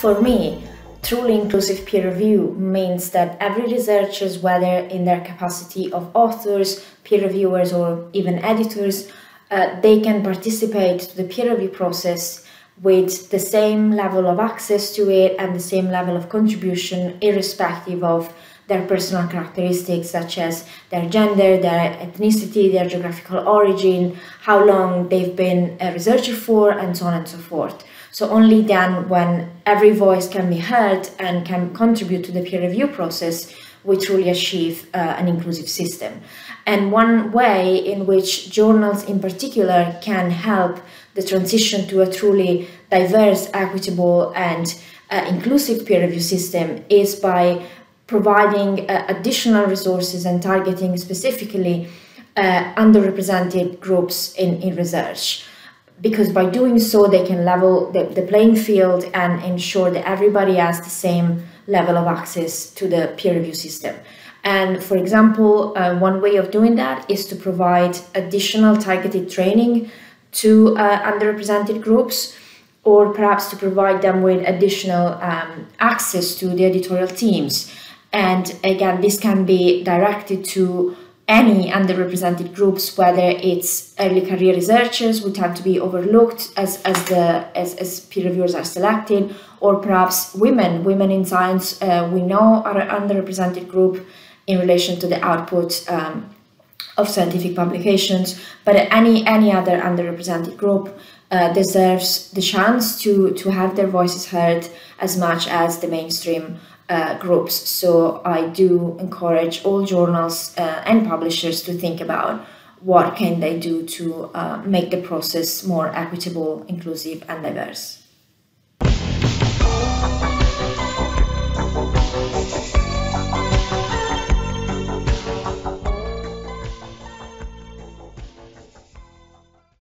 For me, truly inclusive peer review means that every researcher, whether in their capacity of authors, peer reviewers, or even editors, they can participate to the peer review process with the same level of access to it and the same level of contribution, irrespective of their personal characteristics such as their gender, their ethnicity, their geographical origin, how long they've been a researcher for, and so on and so forth. So only then, when every voice can be heard and can contribute to the peer review process, we truly achieve an inclusive system. And one way in which journals in particular can help the transition to a truly diverse, equitable, and inclusive peer review system is by providing additional resources and targeting specifically underrepresented groups in research. Because by doing so, they can level the playing field and ensure that everybody has the same level of access to the peer review system. And for example, one way of doing that is to provide additional targeted training to underrepresented groups, or perhaps to provide them with additional access to the editorial teams. And again, this can be directed to any underrepresented groups, whether it's early career researchers who tend to be overlooked as peer reviewers are selected, or perhaps women in science we know are an underrepresented group in relation to the output of scientific publications, but any other underrepresented group deserves the chance to have their voices heard as much as the mainstream groups. So I do encourage all journals and publishers to think about what can they do to make the process more equitable, inclusive, and diverse.